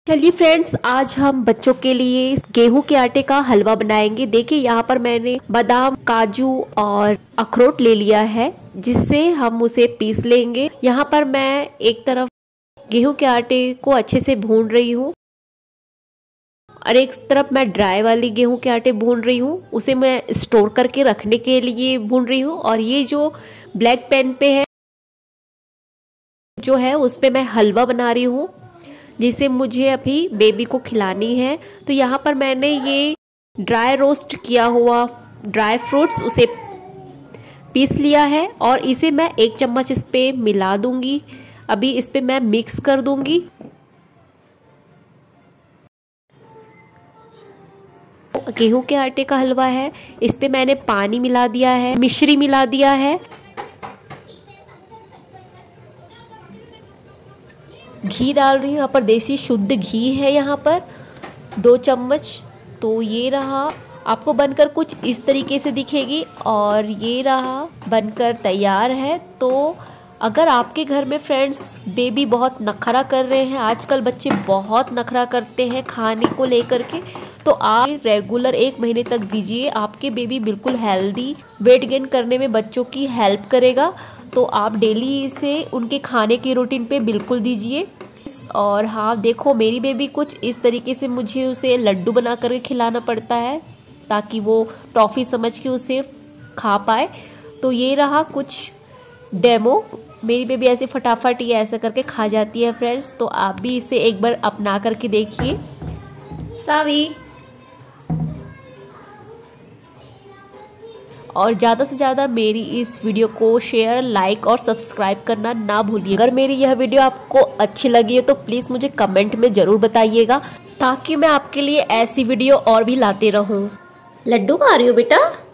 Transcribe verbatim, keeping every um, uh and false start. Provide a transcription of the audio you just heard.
चलिए फ्रेंड्स, आज हम बच्चों के लिए गेहूं के आटे का हलवा बनाएंगे। देखिए यहाँ पर मैंने बादाम, काजू और अखरोट ले लिया है, जिससे हम उसे पीस लेंगे। यहाँ पर मैं एक तरफ गेहूं के आटे को अच्छे से भून रही हूँ और एक तरफ मैं ड्राई वाली गेहूं के आटे भून रही हूँ। उसे मैं स्टोर करके रखने के लिए भून रही हूँ। और ये जो ब्लैक पैन पे है जो है उस पे मैं हलवा बना रही हूँ, जिसे मुझे अभी बेबी को खिलानी है। तो यहाँ पर मैंने ये ड्राई रोस्ट किया हुआ ड्राई फ्रूट्स उसे पीस लिया है और इसे मैं एक चम्मच इस पे मिला दूंगी। अभी इस पे मैं मिक्स कर दूंगी। गेहूं के आटे का हलवा है, इस पे मैंने पानी मिला दिया है, मिश्री मिला दिया है, घी डाल रही हूँ। यहाँ पर देसी शुद्ध घी है, यहाँ पर दो चम्मच। तो ये रहा, आपको बनकर कुछ इस तरीके से दिखेगी और ये रहा बनकर तैयार है। तो अगर आपके घर में फ्रेंड्स बेबी बहुत नखरा कर रहे हैं, आजकल बच्चे बहुत नखरा करते हैं खाने को लेकर के, तो आप रेगुलर एक महीने तक दीजिए। आपके बेबी बिल्कुल हेल्दी, वेट गेन करने में बच्चों की हेल्प करेगा। तो आप डेली इसे उनके खाने की रूटीन पे बिल्कुल दीजिए। और हाँ, देखो मेरी बेबी कुछ इस तरीके से मुझे उसे लड्डू बना करके खिलाना पड़ता है ताकि वो टॉफ़ी समझ के उसे खा पाए। तो ये रहा कुछ डेमो। मेरी बेबी ऐसे फटाफट ये ऐसा करके खा जाती है फ्रेंड्स। तो आप भी इसे एक बार अपना करके देखिए। सावी, और ज़्यादा से ज़्यादा मेरी इस वीडियो को शेयर, लाइक और सब्सक्राइब करना ना भूलिए। अगर मेरी यह वीडियो आपको अच्छी लगी है तो प्लीज़ मुझे कमेंट में ज़रूर बताइएगा, ताकि मैं आपके लिए ऐसी वीडियो और भी लाते रहूं। लड्डू खा रही हो बेटा?